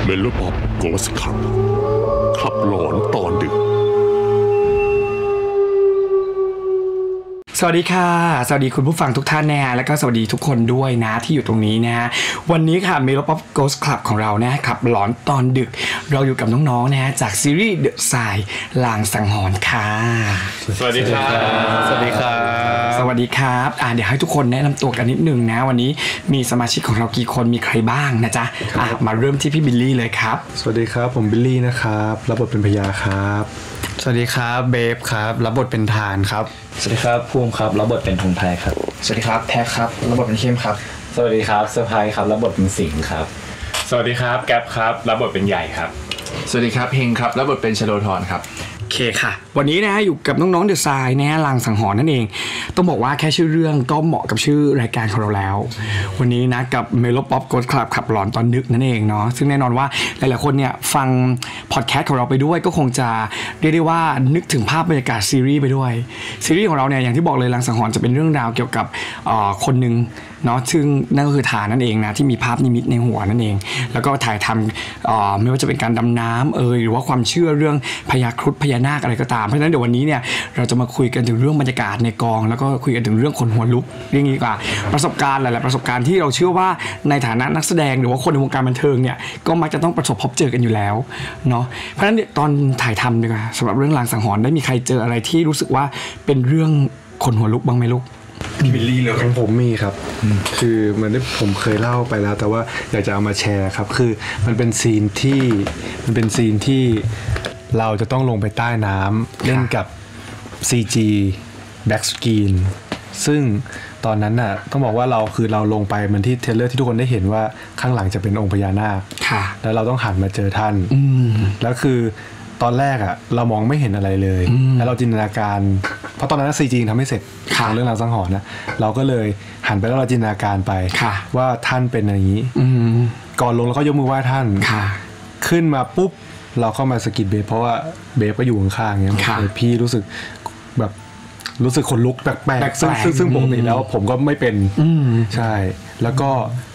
เมโลป๊อปโกสต์คลับคลับหลอนตอนดึกสวัสดีค่ะสวัสดีคุณผู้ฟังทุกท่านนะฮะแล้วก็สวัสดีทุกคนด้วยนะที่อยู่ตรงนี้นะฮะวันนี้ค่ะ Melo Pop Ghost Club ของเรานะครับหลอนตอนดึกเราอยู่กับน้องๆนะฮะจากซีรีส์ The Sign ลางสังหรณ์ค่ะสวัสดีครับสวัสดีครับสวัสดีครับเดี๋ยวให้ทุกคนแนะนำตัวกันนิดนึงนะวันนี้มีสมาชิกของเรากี่คนมีใครบ้างนะจ๊ะมาเริ่มที่พี่บิลลี่เลยครับสวัสดีครับผมบิลลี่นะครับรับบทเป็นพญาครับสวัสดีครับเบฟครับรับบทเป็นทานครับสวัสดีครับภูมิครับรับบทเป็นธงไพครับสวัสดีครับแท็กครับรับบทเป็นเข้มครับสวัสดีครับเซอร์ไพรส์ครับรับบทเป็นสิงห์ครับสวัสดีครับแก๊ปครับรับบทเป็นใหญ่ครับสวัสดีครับเฮงครับรับบทเป็นชโลธรครับโอเคค่ะวันนี้นะอยู่กับน้องๆเดอะไซน์นะลางสังหรณ์นั่นเองต้องบอกว่าแค่ชื่อเรื่องก็เหมาะกับชื่อรายการของเราแล้ววันนี้นะกับ Melo Pop Ghost Club ขับหลอนตอนดึกนั่นเองเนาะซึ่งแน่นอนว่าหลายๆคนเนี่ยฟังพอดแคสต์ของเราไปด้วยก็คงจะเรียกได้ว่านึกถึงภาพบรรยากาศซีรีส์ไปด้วยซีรีส์ของเราเนี่ยอย่างที่บอกเลยลางสังหรณ์จะเป็นเรื่องราวเกี่ยวกับคนนึงเนาะซึ่งนั่นก็คือฐานนั่นเองนะที่มีภาพนิมิตในหัวนั่นเองแล้วก็ถ่ายทำไม่ว่าจะเป็นการดำน้ำหรือว่าความเชื่อเรื่องพญาครุฑพญานาคอะไรก็ตามเพราะฉะนั้นเดี๋ยววันนี้เนี่ยเราจะมาคุยกันถึงเรื่องบรรยากาศในกองแล้วก็คุยกันถึงเรื่องขนหัวลุกเรื่องนี้ดีกว่าประสบการณ์หลายๆประสบการณ์ที่เราเชื่อว่าในฐานะนักแสดงหรือว่าคนในวงการบันเทิงเนี่ยก็มักจะต้องประสบพบเจอกันอยู่แล้วเนาะเพราะฉะนั้นตอนถ่ายทำดีกว่าสำหรับเรื่องลางสังหรณ์ได้มีใครเจออะไรที่รู้สึกว่าเป็นเรื่องขนหัวลุกบ้างไหมลูกพี่บิลลี่เลยของผมมีครับคือเหมือนที่ผมเคยเล่าไปแล้วแต่ว่าอยากจะเอามาแชร์ครับคือมันเป็นซีนที่เราจะต้องลงไปใต้น้ำเล่นกับ CG back screen ซึ่งตอนนั้นน่ะต้องบอกว่าเราลงไปเหมือนที่เทรลเลอร์ที่ทุกคนได้เห็นว่าข้างหลังจะเป็นองค์พญานาคแล้วเราต้องหันมาเจอท่านแล้วคือตอนแรกอ่ะเรามองไม่เห็นอะไรเลยแล้วเราจินตนาการเพราะตอนนั้น CG ทำไม่เสร็จทางเรื่องราวสังหรณ์นะเราก็เลยหันไปแล้วเราจินตนาการไปว่าท่านเป็นอย่างนี้ก่อนลงเราก็ยกมือไหว้ท่านขึ้นมาปุ๊บเราเข้ามาสกิดเบฟเพราะว่าเบฟก็อยู่ข้างๆเงี้ยพี่รู้สึกแบบรู้สึกขนลุกแปลกๆซึ่งปกติแล้วผมก็ไม่เป็นใช่แล้วก็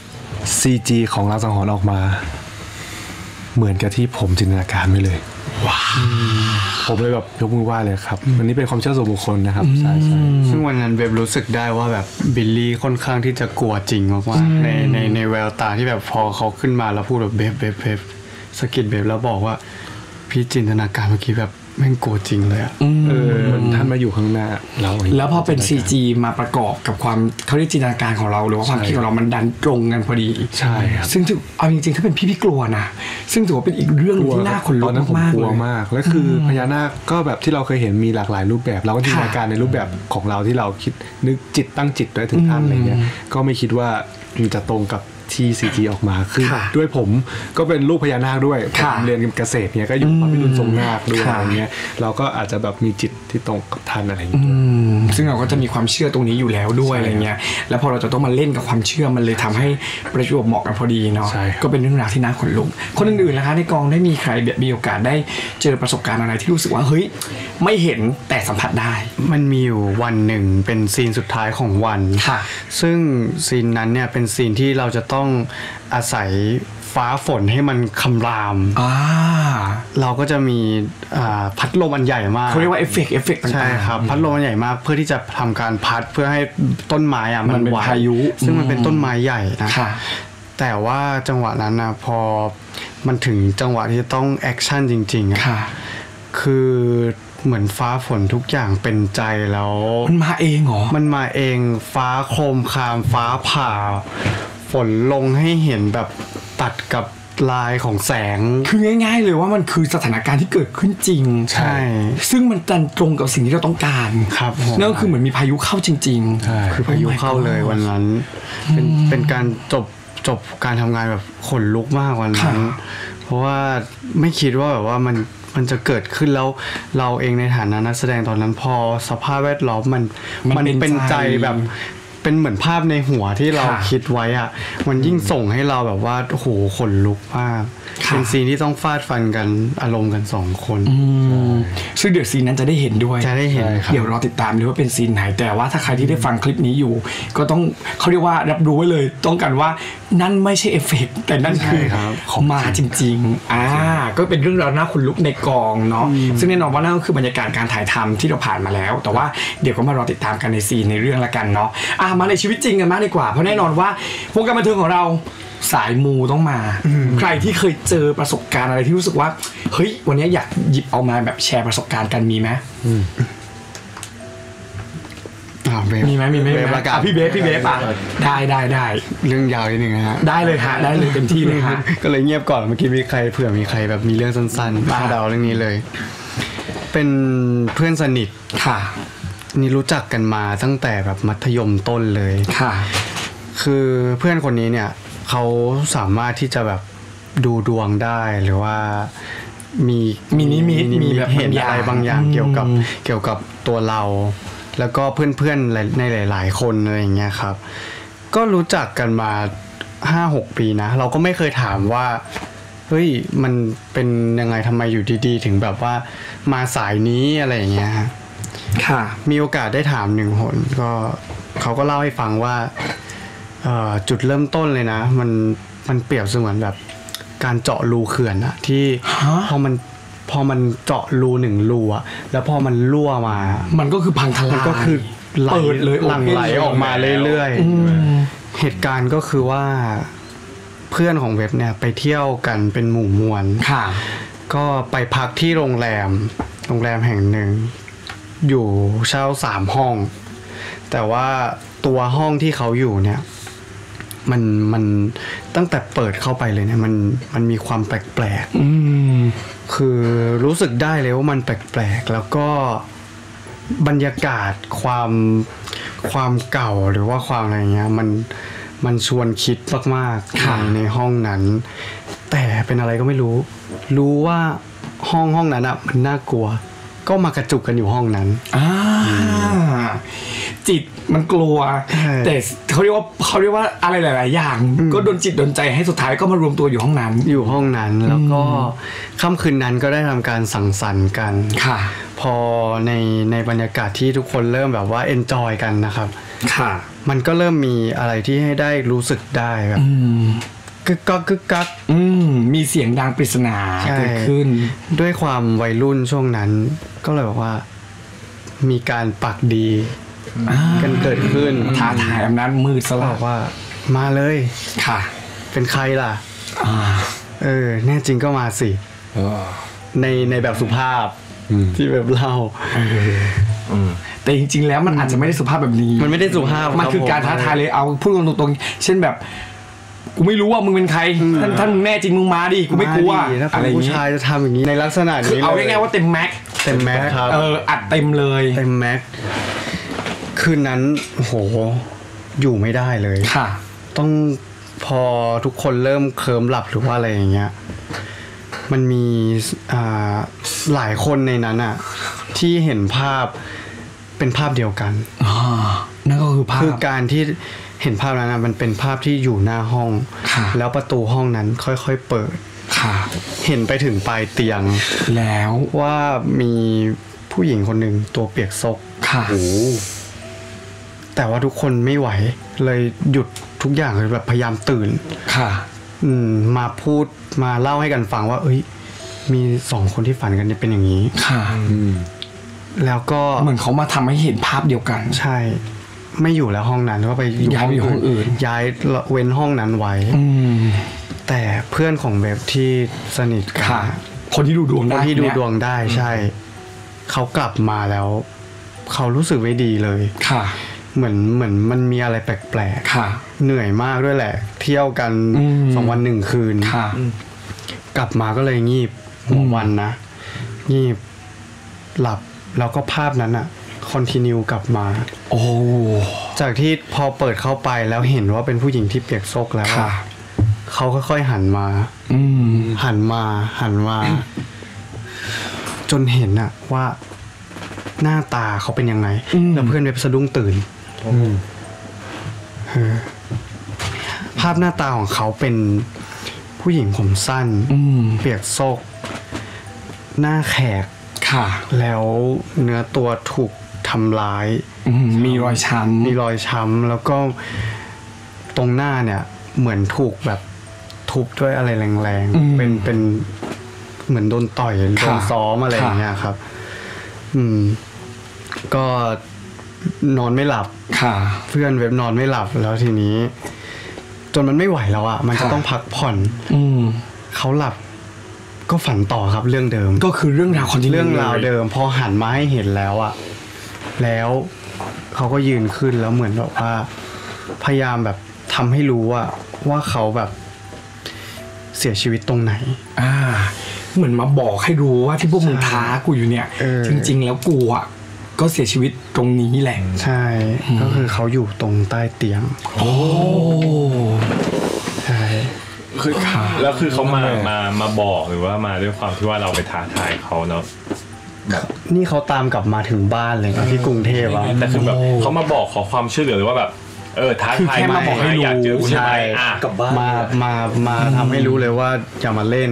CG ของราวสังหรณ์ออกมาเหมือนกับที่ผมจินตนาการไว้เลยว้าวผมเลยแบบยกมือไหว้เลยครับอันนี้เป็นความเชื่อส่วนบุคคลนะครับใช่ซึ่งวันนั้นเบบรู้สึกได้ว่าแบบบิลลี่ค่อนข้างที่จะกลัวจริงมากๆในแววตาที่แบบพอเขาขึ้นมาแล้วพูดแบบเบบสะกิดเบบแล้วบอกว่าพี่จินตนาการเมื่อกี้แบบแม่งกลัวจริงเลยอ่ะท่านมาอยู่ข้างหน้าแล้วพอเป็น CG มาประกอบกับความเขาเรียกจินตนาการของเราหรือว่าความคิดของเรามันดันตรงกันพอดีใช่ครับซึ่งเอาจริงๆถ้าเป็นพี่กลัวนะซึ่งถือว่าเป็นอีกเรื่องที่น่าขนลุกมากกลัวมากแล้วคือพญานาคก็แบบที่เราเคยเห็นมีหลากหลายรูปแบบเราก็จินตนาการในรูปแบบของเราที่เราคิดนึกจิตตั้งจิตไว้ถึงท่านอะไรเงี้ยก็ไม่คิดว่ามันจะตรงกับที่ CG ออกมาคือด้วยผมก็เป็นลูกพญานาคด้วยผมเรียนเกษตรเนี่ยก็อยู่พระพิรุณทรงนาคด้วยอะไรเงี้ยเราก็อาจจะแบบมีจิตที่ตรงกับท่านอะไรอย่างเงี้ยซึ่งเราก็จะมีความเชื่อตรงนี้อยู่แล้วด้วยอะไรเงี้ยแล้วพอเราจะต้องมาเล่นกับความเชื่อมันเลยทำให้ประจวบเหมาะกันพอดีเนาะก็เป็นเรื่องราวที่น่าขนลุกคนอื่นๆนะคะในกองได้มีใครมีโอกาสได้เจอประสบการณ์อะไรที่รู้สึกว่าเฮ้ยไม่เห็นแต่สัมผัสได้มันมีอยู่วันหนึ่งเป็นซีนสุดท้ายของวันซึ่งซีนนั้นเนี่ยเป็นซีนที่เราจะต้องอาศัยฟ้าฝนให้มันคำรามเราก็จะมีพัดลมอันใหญ่มากเขาเรียกว่าเอฟเฟกต์ใช่ครับพัดลมอันใหญ่มากเพื่อที่จะทำการพัดเพื่อให้ต้นไม้มันไหวซึ่งมันเป็นต้นไม้ใหญ่นะแต่ว่าจังหวะนั้นนะพอมันถึงจังหวะที่จะต้องแอคชั่นจริงๆคือเหมือนฟ้าฝนทุกอย่างเป็นใจแล้วมันมาเองเหรอมันมาเองฟ้าโคมคามฟ้าผ่าฝนลงให้เห็นแบบตัดกับลายของแสงคือง่ายๆเลยว่ามันคือสถานการณ์ที่เกิดขึ้นจริงใช่ซึ่งมันตรงกับสิ่งที่เราต้องการครับนั่นก็คือเหมือนมีพายุเข้าจริงๆคือพายุเข้าเลยวันนั้นเป็นการจบการทำงานแบบขนลุกมากวันนั้นเพราะว่าไม่คิดว่าแบบว่ามันจะเกิดขึ้นแล้วเราเองในฐานะนักแสดงตอนนั้นพอสภาพแวดล้อมมันเป็นใจแบบเป็นเหมือนภาพในหัวที่เราคิดไว้อ่ะมันยิ่งส่งให้เราแบบว่าโอ้โหขนลุกมากเป็นซีนที่ต้องฟาดฟันกันอารมณ์กัน2 คนซึ่งเดี๋ยวซีนนั้นจะได้เห็นด้วยจะได้เห็นเดี๋ยวรอติดตามเลยว่าเป็นซีนไหนแต่ว่าถ้าใครที่ได้ฟังคลิปนี้อยู่ก็ต้องเขาเรียกว่ารับรู้ไว้เลยต้องการว่านั่นไม่ใช่เอฟเฟกต์แต่นั่นคือมาจริงๆก็เป็นเรื่องราวน่าขนลุกในกองเนาะซึ่งแน่นอนว่านั่นก็คือบรรยากาศการถ่ายทำที่เราผ่านมาแล้วแต่ว่าเดี๋ยวก็มารอติดตามกันในซีนในเรื่องละกันเนาะมาในชีวิตจริงกันมากดีกว่าเพราะแน่นอนว่าวงการบันเทิงของเราสายมูต้องมาใครที่เคยเจอประสบการณ์อะไรที่รู้สึกว่าเฮ้ยวันนี้อยากหยิบเอามาแบบแชร์ประสบการณ์กันมีไหมมีไหมพี่เบฟได้เรื่องยาวนิดนึงนะฮะได้เลยฮะได้เลยเต็มที่เลยฮะก็เลยเงียบก่อนเมื่อกี้มีใครเผื่อมีใครแบบมีเรื่องสั้นๆเดาเรื่องนี้เลยเป็นเพื่อนสนิทค่ะนี่รู้จักกันมาตั้งแต่แบบมัธยมต้นเลยค่ะคือเพื่อนคนนี้เนี่ยเขาสามารถที่จะแบบดูดวงได้หรือว่ามีนิมิตมีแบบเห็นอะไรบางอย่างเกี่ยวกับตัวเราแล้วก็เพื่อนๆในหลายๆคนอะไรอย่างเงี้ยครับก็รู้จักกันมา 5-6 ปีนะเราก็ไม่เคยถามว่าเฮ้ยมันเป็นยังไงทำไมอยู่ดีๆถึงแบบว่ามาสายนี้อะไรอย่างเงี้ยค่ะมีโอกาสได้ถาม1 หนก็เขาก็เล่าให้ฟังว่าจุดเริ่มต้นเลยนะมันเปรียบเสมือนแบบการเจาะรูเขื่อนอะที่พอมันเจาะรู1 รูอะแล้วพอมันรั่วมามันก็คือพังทลายมันก็คือเปิดเลยหลั่งไหลออกมาเรื่อยๆเหตุการณ์ก็คือว่าเพื่อนของเว็บเนี่ยไปเที่ยวกันเป็นหมู่มวลก็ไปพักที่โรงแรมแห่งหนึ่งอยู่เช่า3 ห้องแต่ว่าตัวห้องที่เขาอยู่เนี่ยมันตั้งแต่เปิดเข้าไปเลยเนี่ยมันมีความแปลกๆคือรู้สึกได้เลยว่ามันแปลกๆแล้วก็บรรยากาศความเก่าหรือว่าความอะไรเงี้ยมันชวนคิดมากๆในห้องนั้นแต่เป็นอะไรก็ไม่รู้ว่าห้องนั้นอ่ะมันน่ากลัวก็มากระจุกกันอยู่ห้องนั้นจิตมันกลัวแต่เขาเรียกว่าอะไรหลายๆอย่างก็โดนจิตโดนใจให้สุดท้ายก็มารวมตัวอยู่ห้องนั้นแล้วก็ค่ำคืนนั้นก็ได้ทำการสังสรรค์กันค่ะพอในบรรยากาศที่ทุกคนเริ่มแบบว่าเอนจอยกันนะครับค่ะมันก็เริ่มมีอะไรที่ให้ได้รู้สึกได้แบบกึกกักมีเสียงดังปริศนาเกิดขึ้นด้วยความวัยรุ่นช่วงนั้นก็เลยบอกว่ามีการปักดีกันเกิดขึ้นท้าทายอำนาจมืดซะแล้วว่ามาเลยค่ะเป็นใครล่ะแน่จริงก็มาสิในแบบสุภาพที่แบบเล่าแต่จริงๆแล้วมันอาจจะไม่ได้สุภาพแบบนี้มันไม่ได้สุภาพมันคือการท้าทายเลยเอาพูดตรงๆเช่นแบบกูไม่รู้ว่ามึงเป็นใครท่านมึงแน่จริงมึงมาดิกูไม่กลัวอะไรผู้ชายจะทำอย่างนี้ในลักษณะนี้เอาง่ายๆว่าเต็มแม็กครับอัดเต็มเลยเต็มแม็กคืนนั้นโหอยู่ไม่ได้เลยค่ะต้องพอทุกคนเริ่มเคลิ้มหลับหรือว่าอะไรอย่างเงี้ยมันมีหลายคนในนั้นอ่ะที่เห็นภาพเป็นภาพเดียวกันนั่นก็คือภาพคือการที่เห็นภาพนั้นนะมันเป็นภาพที่อยู่หน้าห้องแล้วประตูห้องนั้นค่อยๆเปิดเห็นไปถึงปลายเตียงแล้วว่ามีผู้หญิงคนหนึ่งตัวเปียกซกแต่ว่าทุกคนไม่ไหวเลยหยุดทุกอย่างเลยแบบพยายามตื่นมาพูดมาเล่าให้กันฟังว่ามี2 คนที่ฝันกันเป็นอย่างนี้แล้วก็เหมือนเขามาทำให้เห็นภาพเดียวกันใช่ไม่อยู่แล้วห้องนั้นก็ไปอยู่ห้องอื่นย้ายเว้นห้องนั้นไว้แต่เพื่อนของเบบที่สนิทกันคนที่ดูดวงได้ใช่เขากลับมาแล้วเขารู้สึกไม่ดีเลยเหมือนมันมีอะไรแปลกๆเหนื่อยมากด้วยแหละเที่ยวกัน2 วัน 1 คืนกลับมาก็เลยงีบหัววันนะงีบหลับแล้วก็ภาพนั้นอ่ะคอนทินิวกลับมาจากที่พอเปิดเข้าไปแล้วเห็นว่าเป็นผู้หญิงที่เปียกซกแล้วเขาค่อยๆหันมาจนเห็นอ่ะว่าหน้าตาเขาเป็นยังไงแล้วเพื่อนเว็บสะดุ้งตื่นภาพหน้าตาของเขาเป็นผู้หญิงผมสั้นเปียกโซกหน้าแขกค่ะแล้วเนื้อตัวถูกทำร้ายมีรอยช้ำแล้วก็ตรงหน้าเนี่ยเหมือนถูกแบบทุบด้วยอะไรแรงๆเป็นเหมือนโดนต่อยโดนซ้อมอะไรอย่างเงี้ยครับก็นอนไม่หลับเพื่อนเว็บนอนไม่หลับแล้วทีนี้จนมันไม่ไหวแล้วอ่ะมันจะต้องพักผ่อนเขาหลับก็ฝันต่อครับเรื่องเดิมก็คือเรื่องราวเรื่องราวเดิมพอหันมาให้เห็นแล้วอ่ะแล้วเขาก็ยืนขึ้นแล้วเหมือนแบบว่าพยายามแบบทำให้รู้ว่าเขาแบบเสียชีวิตตรงไหนเหมือนมาบอกให้รู้ว่าที่พวกมึงท้ากูอยู่เนี่ยจริงๆแล้วกูอ่ะก็เสียชีวิตตรงนี้แหละใช่ก็คือเขาอยู่ตรงใต้เตียงโอ้ใช่คือแล้วคือเขามาบอกหรือว่ามาด้วยความที่ว่าเราไปท้าทายเขาเนาะแบบนี่เขาตามกลับมาถึงบ้านเลยที่กรุงเทพอ่ะแต่คือแบบเขามาบอกขอความช่วยเหลือหรือว่าแบบท้าทายมาบอกให้อยากเจอใช่กลับบ้านมาทำให้รู้เลยว่าอย่ามาเล่น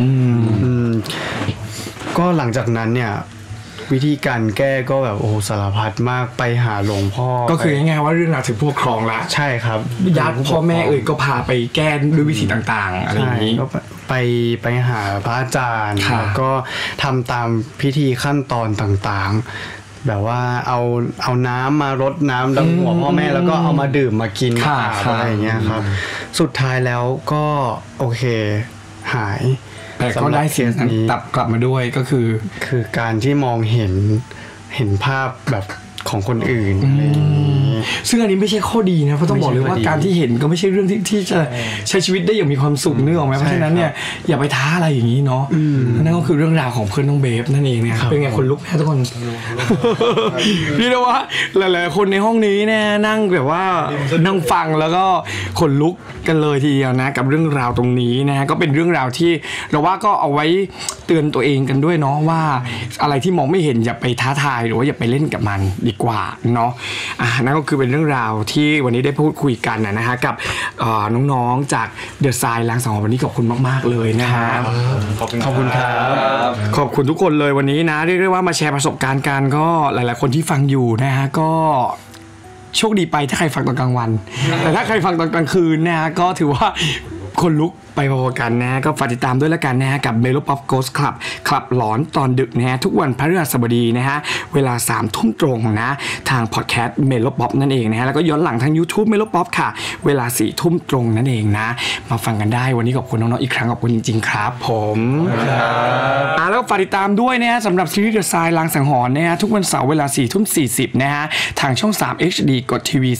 ก็หลังจากนั้นเนี่ยวิธีการแก้ก็แบบโอ้สารพัดมากไปหาหลวงพ่อก็คือง่ายๆว่าเรื่องราวถึงผู้ปกครองละใช่ครับญาติพ่อแม่ก็พาไปแก้ด้วยวิธีต่างๆอะไรอย่างนี้ก็ไปหาพระอาจารย์แล้วก็ทำตามพิธีขั้นตอนต่างๆแบบว่าเอาน้ำมารดน้ำดำหัวพ่อแม่แล้วก็เอามาดื่มมากินอะไรอย่างเงี้ยครับสุดท้ายแล้วก็โอเคหายแต่ก็ได้เสียงตับกลับมาด้วยก็คือการที่มองเห็นภาพแบบของคนอื่นอะไรอย่างนี้ซึ่งอันนี้ไม่ใช่ข้อดีนะเพราะต้องบอกเลยว่าการที่เห็นก็ไม่ใช่เรื่องที่จะใช้ชีวิตได้อย่างมีความสุขนึกออกไหมเพราะฉะนั้นเนี่ยอย่าไปท้าอะไรอย่างนี้เนาะนั่นก็คือเรื่องราวของเพื่อนน้องเบฟนั่นเองเนี่ยเป็นไงคนลุกแค่ทุกคนพี่นะว่าหลายๆคนในห้องนี้เนี่ยนั่งแบบว่านั่งฟังแล้วก็ขนลุกกันเลยทีเดียวนะกับเรื่องราวตรงนี้นะฮะก็เป็นเรื่องราวที่เราว่าก็เอาไว้เตือนตัวเองกันด้วยเนาะว่าอะไรที่มองไม่เห็นอย่าไปท้าทายหรือว่าอย่าไปเล่นกับมันดีกว่าเนาะนั่นก็คือเป็นเรื่องราวที่วันนี้ได้พูดคุยกันนะฮะกับน้องๆจากเดอะไซน์ล้างสังหรณ์วันนี้ขอบคุณมากๆเลยนะฮะขอบคุณครับขอบคุณทุกคนเลยวันนี้นะเรียกได้ว่ามาแชร์ประสบการณ์กันก็หลายๆคนที่ฟังอยู่นะฮะก็โชคดีไปถ้าใครฟังตอนกลางวันแต่ถ้าใครฟังตอนกลางคืนนะฮะก็ถือว่าคนลุกไปพอๆกันนะก็ฝากติดตามด้วยละกันนะฮะกับ Melo Pop Ghost Club คลับหลอนตอนดึกนะฮะทุกวันพฤหัสบดีนะฮะเวลา 3 ทุ่มตรงนะทางพอดแคสต์ Melo Pop นั่นเองนะฮะแล้วก็ย้อนหลังทาง YouTube Melo Pop ค่ะเวลา 4 ทุ่มตรงนั่นเองนะมาฟังกันได้วันนี้ขอบคุณน้องๆอีกครั้งขอบคุณจริงๆครับผมแล้วฝากติดตามด้วยนะฮะสำหรับซีรีส์ The Sign ลางสังหรณ์นะฮะทุกวันเสาร์เวลา 4:40 นะฮะทางช่อง 3 HD กดทีวี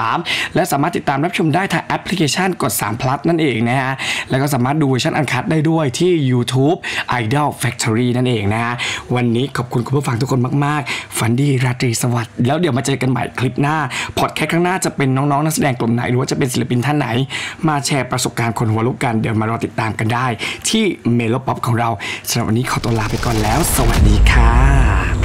33และสามารถติดตามรับชมได้ทางแอปพลิเคชันกด3 plus นั่นเองนะฮะแล้วก็สามารถดูเวอร์ชันอันคัทได้ด้วยที่ YouTube Idol Factory นั่นเองนะฮะวันนี้ขอบคุณคุณผู้ฟังทุกคนมากๆฝันดีราตรีสวัสดิ์แล้วเดี๋ยวมาเจอกันใหม่คลิปหน้าพอดแคสต์ข้างหน้าจะเป็นน้องๆนักแสดงกลุ่มไหนหรือว่าจะเป็นศิลปินท่านไหนมาแชร์ประสบการณ์คนหัวลุกกันเดี๋ยวมารอติดตามกันได้ที่ Melo Pop ของเราสำหรับวันนี้ขอตัวลาไปก่อนแล้วสวัสดีค่ะ